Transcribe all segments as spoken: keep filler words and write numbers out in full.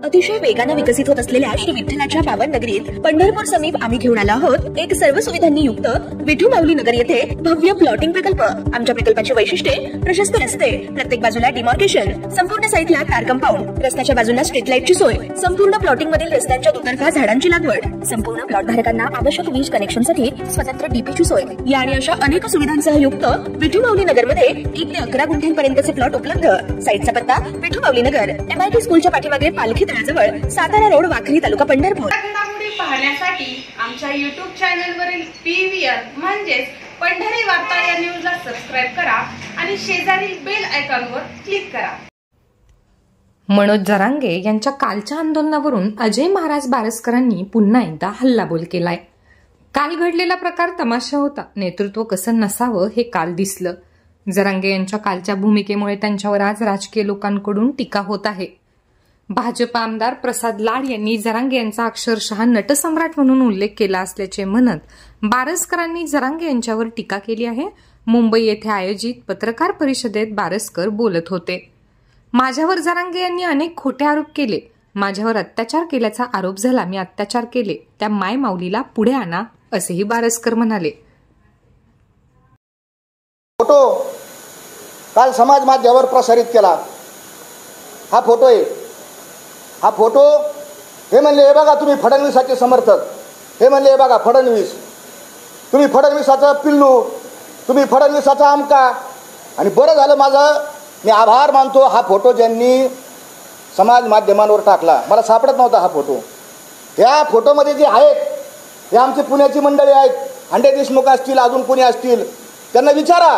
अतिशय वेगाने विकसित होत असलेल्या श्री विठ्ठलाच्या पावन नगरीत पंढरपूर समीप आम्ही घेऊन आलो आहोत एक सर्व सुविधांनी युक्त विठू माऊली नगर येथे भव्य प्लॉटिंग प्रकल्प। आमच्या प्रकल्पाची वैशिष्ट्ये प्रशस्त रस्ते, प्रत्येक बाजूला डिमार्केशन, संपूर्ण साईटला कार कंपाऊंड, रस्त्याच्या बाजूला स्ट्रीट लाईटची सोय, संपूर्ण प्लॉटिंग मधील रस्त्यांच्या दुतर्फा झाडांची लागवड, संपूर्ण प्लॉट धारकांना आवश्यक वीज कनेक्शनसाठी स्वतंत्र डीपीची सोय या आणि अशा अनेक सुविधांसह युक्त विठू माऊली नगर मध्ये एक ते अकरा गुंठ्यांपर्यंतचे प्लॉट उपलब्ध। साईटचा पत्ता विठू माऊली नगर, एमआयटी स्कूलच्या पाठीमागे पालखी तळाजवळ, सातारा रोड, वाखरी तालुका पंढरपूर। घडामोडी पाहण्यासाठी आमच्या यूट्यूब चॅनलवरील पीव्हीआर म्हणजेच पंढरी वार्ता या न्यूजला सबस्क्राइब करा आणि शेजारील बेल आयकॉनवर क्लिक करा। मनोज जरांगे यांच्या कालच्या आंदोलनावरून अजय महाराज बारसकरांनी पुन्हा एकदा हल्लाबोल केलाय। काल घडलेला प्रकार तमाशा होता, नेतृत्व कसं नसावं हे काल दिसलं। जरांगे यांच्या कालच्या भूमिकेमुळे त्यांच्यावर आज राजकीय लोकांकडून टीका होत आहे। भाजप आमदार प्रसाद लाड यांनी जरांगे यांचा अक्षरशः नटसम्राट म्हणून उल्लेख केला असल्याचे म्हणत बारसकरांनी जरांगे यांच्यावर टीका केली आहे। मुंबई येथे आयोजित पत्रकार परिषदेत बारसकर बोलत होते। माझ्यावर जरांगे यांनी अनेक खोटे आरोप केले, माझ्यावर अत्याचार केल्याचा आरोप झाला, मी अत्याचार केले, त्या माय माऊलीला पुढे आणा, असेही बारसकर म्हणाले। फोटो काल समाज माध्यमावर प्रसारित केला, हा फोटो आहे। हा फोटो हे म्हणले हे बघा तुम्ही फडणवीसाचे समर्थक, हे म्हणले हे बघा फडणवीस, तुम्ही फडणवीसाचा पिल्लू, तुम्ही फडणवीसाचा आमका। आणि बरं झालं, माझं मी आभार मानतो, हा फोटो ज्यांनी समाज माध्यमांवर टाकला, मला सापडत नव्हता हा फोटो। त्या फोटोमध्ये जे आहेत हे आमची पुण्याची मंडळी आहेत, अंडे देशमुख असतील, अजून कोणी असतील, त्यांना विचारा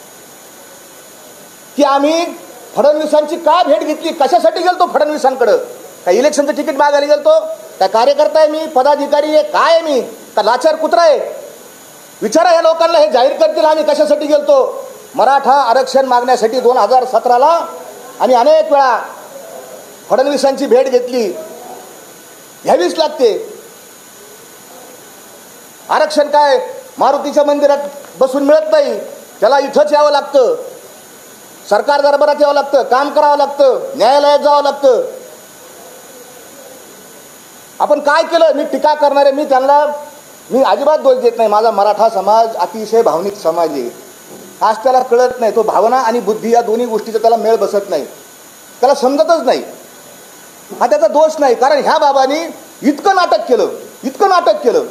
की आम्ही फडणवीसांची का भेट घेतली, कशासाठी गेलतो फडणवीसांकडे? काय इलेक्शनचं तिकीट मागायला गेलतो? काय कार्यकर्ता आहे मी, पदाधिकारी आहे, काय आहे मी, का लाचार कुत्रा आहे? विचारा या लोकांना, हे जाहीर करतील आम्ही कशासाठी गेलतो। मराठा आरक्षण मागण्यासाठी दोन हजार सतराला आम्ही अनेक वेळा फडणवीसांची भेट घेतली, घ्यावीच लागते। आरक्षण काय मारुतीच्या मंदिरात बसून मिळत नाही, त्याला इथंच यावं लागतं, सरकार दरबारात यावं लागतं, काम करावं लागतं, न्यायालयात जावं लागतं। आपण काय केलं? मी टीका करणारे, मी त्यांना मी अजिबात दोष देत नाही। माझा मराठा समाज अतिशय भावनिक समाज आहे, आज त्याला कळत नाही, तो भावना आणि बुद्धी या दोन्ही गोष्टीचा त्याला मेळ बसत नाही, त्याला समजतच नाही। हा त्याचा दोष नाही, कारण ह्या बाबांनी इतकं नाटक केलं, इतकं नाटक केलं।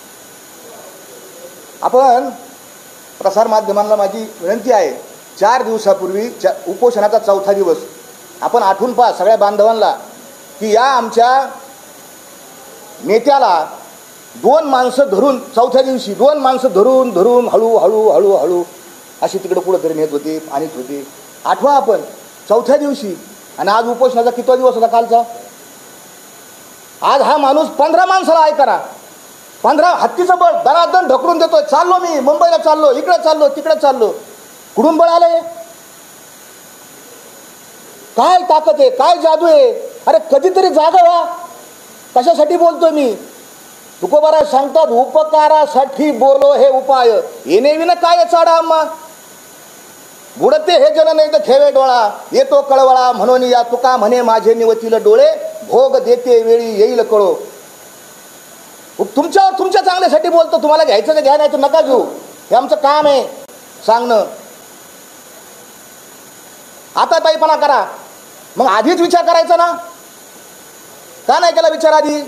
आपण प्रसार माध्यमांना माझी विनंती आहे, चार दिवसापूर्वी उपोषणाचा चौथा दिवस आपण आठवून पहा सगळ्या बांधवांना की या आमच्या नेत्याला दोन माणसं धरून, चौथ्या दिवशी दोन माणसं धरून धरून हळू हळू हळू हळू अशी तिकडे पुढे तरी नेत होते, आणत होते, आठवा आपण चौथ्या दिवशी। आणि आज उपोषणाचा कितवा दिवस होता कालचा? आज हा माणूस पंधरा माणसाला ऐकणार, पंधरा हत्तीचं बळ दरादन ढकलून देतोय, चाललो मी मुंबईला, चाललो इकडे, चाललो तिकडे, चाललो। कुठून बळ आलंय? काय ताकद आहे, काय जादू आहे? अरे कधीतरी जागा व्हा, कशासाठी बोलतोय मी? तुकोबारा सांगतात, उपकारासाठी बोलो हे उपाय, येणे विना काय चाडा आम्हा, बुडते हे जन नाही तर ठेवे डोळा, येतो कळवळा म्हणून या तुका म्हणे माझे निवतील डोळे, भोग देते वेळी येईल कळो। तुमच्यावर तुमच्या चांगल्यासाठी बोलतो, तुम्हाला घ्यायचं तर घ्या, नाही तर नका घेऊ, हे आमचं काम आहे सांगणं। आता ताईपणा करा, मग आधीच विचार करायचा ना, का नाही केला विचार? आधी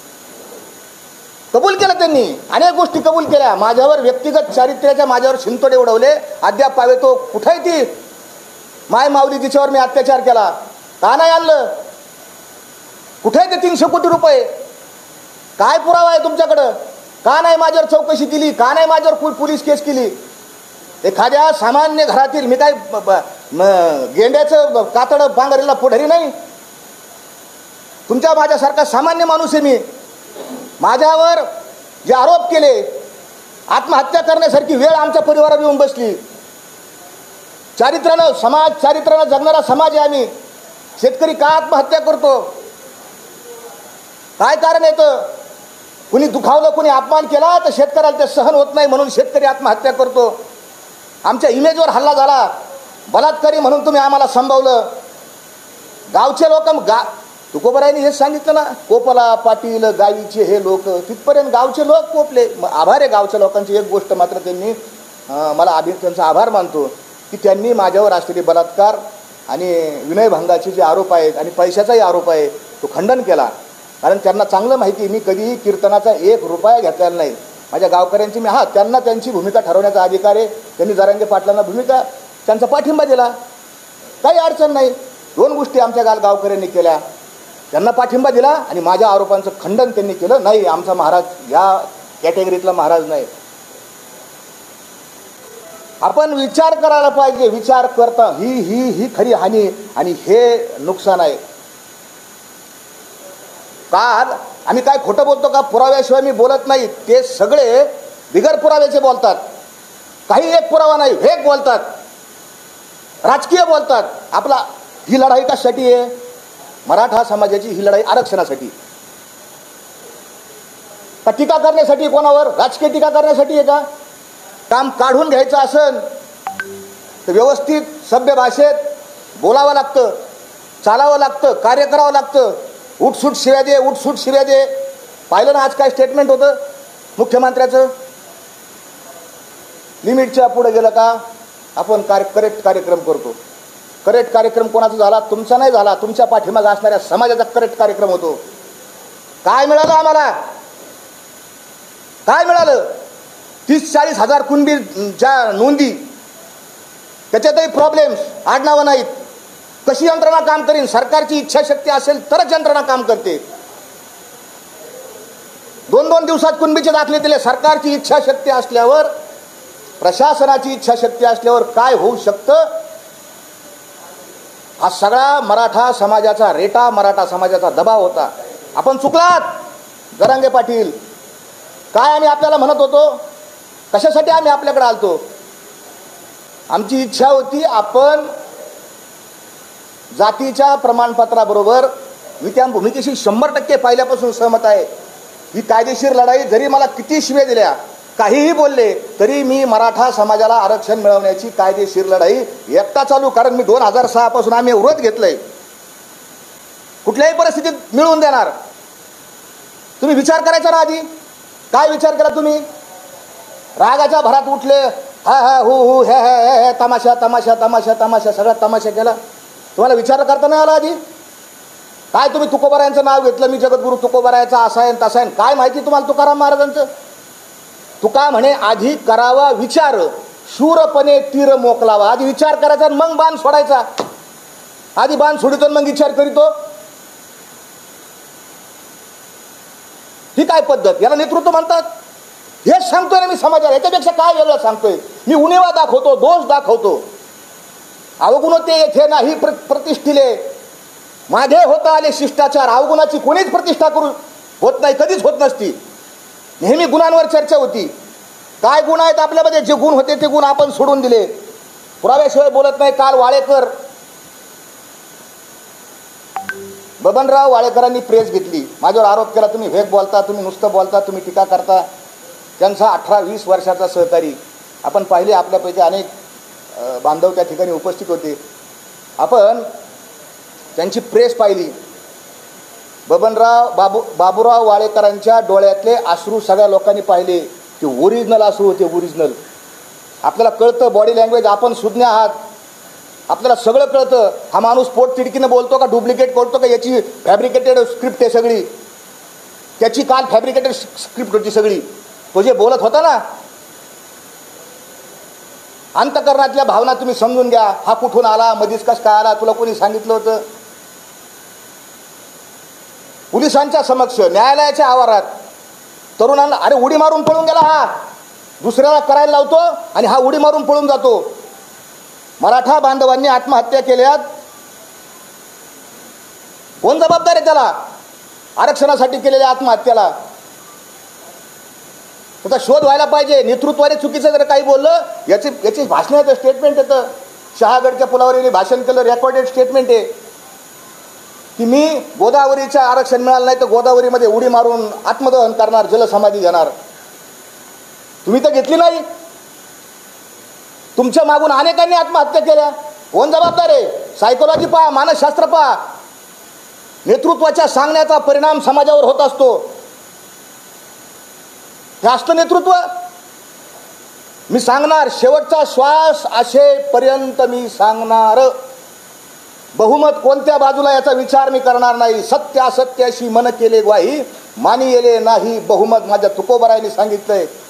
कबूल केलं त्यांनी, अनेक गोष्टी कबूल केल्या, माझ्यावर व्यक्तिगत चारित्र्याच्या माझ्यावर शिंतोडे उडवले, अद्याप पावे तो कुठे ती माय माऊली तिच्यावर मी अत्याचार केला, का नाही आणलं? कुठे ते तीनशे कोटी रुपये? काय पुरावा आहे तुमच्याकडं? का नाही माझ्यावर चौकशी केली? का नाही माझ्यावर पोलीस केस केली? एखाद्या सामान्य घरातील, मी काय गेंड्याचं कातड पांघरेला पुढारी नाही, तुमच्या माझ्यासारखा सामान्य माणूस आहे मी। माझ्यावर जे आरोप केले, आत्महत्या करण्यासारखी वेळ आमच्या परिवारावर येऊन बसली। चारित्र्यानं समाज, चारित्र्यानं जगणारा समाज आहे आम्ही। शेतकरी का आत्महत्या करतो? काय कारण येतं? कुणी दुखावलं, कुणी अपमान केला तर शेतकऱ्याला ते सहन होत नाही, म्हणून शेतकरी आत्महत्या करतो। आमच्या इमेजवर हल्ला झाला, बलात्कारी म्हणून तुम्ही आम्हाला संभवलं। गावचे लोक गा तुकोबरायांनी हेच सांगितलं ना, कोपला पाटील गावीचे हे लोक, तिथपर्यंत गावचे लोक कोपले. मग आभार आहे गावच्या लोकांची. एक गोष्ट मात्र त्यांनी मला आधी त्यांचा आभार मानतो की त्यांनी माझ्यावर असलेले बलात्कार आणि विनयभंगाचे जे आरोप आहेत आणि पैशाचाही आरोप आहे तो खंडन केला. कारण त्यांना चांगलं माहिती मी कधीही कीर्तनाचा एक रुपया घेतलेला नाही. माझ्या गावकऱ्यांची मी हा त्यांना त्यांची भूमिका ठरवण्याचा अधिकार आहे. त्यांनी जरांगे पाटलांना भूमिका त्यांचा पाठिंबा दिला, काही अडचण नाही. दोन गोष्टी आमच्या गाव गावकऱ्यांनी केल्या, त्यांना पाठिंबा दिला आणि माझ्या आरोपांचं खंडन त्यांनी केलं. नाही, आमचा महाराज या कॅटेगरीतला महाराज नाही. आपण विचार करायला पाहिजे. विचार करता ही ही ही खरी हानी आणि हे नुकसान आहे. काल आम्ही काय खोटं बोलतो का? पुराव्याशिवाय मी बोलत नाही. ते सगळे बिगर पुराव्याचे बोलतात. काही एक पुरावा नाही, फेक बोलतात, राजकीय बोलतात. आपला ही लढाई कशासाठी आहे? मराठा समाजाची ही लढाई आरक्षणासाठी का टीका करण्यासाठी? कोणावर? राजकीय टीका करण्यासाठी आहे का? काम काढून घ्यायचं असेल तर व्यवस्थित सभ्य भाषेत बोलावं लागतं, चालावं लागतं, कार्य करावं लागतं. उठसूट शिव्या दे, उठसूट शिव्या दे. पाहिलं ना आज काय स्टेटमेंट होतं मुख्यमंत्र्याचं? लिमिटच्या पुढे गेलं का आपण कार्य करेक्ट कार्यक्रम करतो. करेक्ट कार्यक्रम कोणाचा झाला? तुमचा नाही झाला. तुमच्या पाठीमागे असणाऱ्या समाजाचा करेक्ट कार्यक्रम होतो. काय मिळालं आम्हाला? काय मिळालं? तीस चाळीस हजार कुणबीच्या नोंदी, त्याच्यातही प्रॉब्लेम्स, आडनावं नाहीत. कशी यंत्रणा काम करीन? सरकारची इच्छाशक्ती असेल तरच यंत्रणा काम करते. दोन दोन दिवसात कुणबीचे दाखले दिले. सरकारची इच्छाशक्ती असल्यावर, प्रशासनाची इच्छाशक्ती असल्यावर काय होऊ शकतं? हा सगळा मराठा समाजाचा रेटा, मराठा समाजाचा दबाव होता. आपण चुकलात जरांगे पाटील. काय आम्ही आपल्याला म्हणत होतो? कशासाठी आम्ही आपल्याकडे आलतो? आमची इच्छा होती आपण जातीच्या प्रमाणपत्राबरोबर, मी त्या भूमिकेशी शंभर टक्के पहिल्यापासून सहमत आहे. ही कायदेशीर लढाई, जरी मला किती शिव्या दिल्या, काहीही बोलले, तरी मी मराठा समाजाला आरक्षण मिळवण्याची कायदेशीर लढाई एकटा चालू. कारण मी दोन हजार सहा पासून आम्ही व्रत घेतलंय, कुठल्याही परिस्थितीत मिळवून देणार. तुम्ही विचार करायचा ना आधी. काय विचार केला तुम्ही? रागाच्या भरात उठले, हा हा हु हु हे हे हे तमाशा तमाशा तमाशा तमाशा सगळा तमाशा केला. तुम्हाला विचार करता नाही आला आधी? काय तुम्ही तुकोबारायांचं नाव घेतलं, मी जगद्गुरू तुकोबारायाचा असा आहे तसा आहे. काय माहिती तुम्हाला तुकाराम महाराजांचं? तुका म्हणे आधी करावा विचार, शूरपणे तीर मोकलावा. आधी विचार करायचा मग बाण सोडायचा. आधी बाण सोडितो मग विचार करीतो. ही काय पद्धत? याला नेतृत्व म्हणतात? हेच सांगतोय ना मी समाजाला. याच्यापेक्षा काय वेगळं सांगतोय? मी उणिवा दाखवतो, दोष दाखवतो. अवगुणते येथे नाही प्रतिष्ठिले, माझे होता आले शिष्टाचार. अवगुणाची कोणीच प्रतिष्ठा करू होत नाही, कधीच होत नसती. नेहमी गुणांवर चर्चा होती. काय गुण आहेत आपल्यामध्ये? जे गुण होते ते गुण आपण सोडून दिले. पुराव्याशिवाय बोलत नाही. काल वाळेकर, बबनराव वाळेकरांनी प्रेस घेतली, माझ्यावर आरोप केला, तुम्ही वेग बोलता, तुम्ही नुसतं बोलता, तुम्ही टीका करता. त्यांचा अठरा वीस वर्षाचा सहकारी आपण पाहिले. आपल्यापैकी अनेक बांधव त्या ठिकाणी उपस्थित होते. आपण त्यांची प्रेस पाहिली. बबनराव बाबू बाबूराव वाळेकरांच्या डोळ्यातले अश्रू सगळ्या लोकांनी पाहिले. ते ओरिजिनल अश्रू होते, ओरिजिनल. आपल्याला कळतं बॉडी लँग्वेज, आपण सुज्ञ आहात, आपल्याला सगळं कळतं. हा माणूस पोट तिडकीनं बोलतो का डुप्लिकेट बोलतो का? याची फॅब्रिकेटेड स्क्रिप्ट आहे सगळी. त्याची काल फॅब्रिकेटेड स्क्रिप्ट होती सगळी. तो जे बोलत होता ना, अंतकरणातल्या भावना तुम्ही समजून घ्या. हा कुठून आला, मधीच कस काय आला, तुला कोणी सांगितलं होतं? पोलिसांच्या समक्ष, न्यायालयाच्या आवारात तरुणांना, अरे उडी मारून पळून गेला हा, दुसऱ्याला करायला लावतो आणि हा उडी मारून पळून जातो. मराठा बांधवांनी आत्महत्या केल्यात, कोण जबाबदार आहे त्याला? आरक्षणासाठी केलेल्या आत्महत्याला त्याचा शोध व्हायला पाहिजे. नेतृत्वाने चुकीचं जर काही बोललं, याची याची भाषण येतं, स्टेटमेंट येतं. शहागडच्या पुलावर यांनी भाषण केलं, रेकॉर्डेड स्टेटमेंट आहे की मी गोदावरीचं आरक्षण मिळालं नाही तर गोदावरीमध्ये उडी मारून आत्मदहन करणार, जलसमाधी घेणार. तुम्ही तर घेतली नाही. तुमच्या मागून अनेकांनी आत्महत्या केल्या. कोण जबाबदार आहे? सायकोलॉजी पहा, मानसशास्त्र पहा. नेतृत्वाच्या सांगण्याचा परिणाम समाजावर होत असतो. हे असतं नेतृत्व. मी सांगणार, शेवटचा श्वास असेपर्यंत मी सांगणार. बहुमत कोणत्या बाजूला याचा विचार मी करणार नाही. सत्य असत्याशी मन केले ग्वाही, मानी येले नाही बहुमत. माझ्या तुकोबरायांनी सांगितलंय.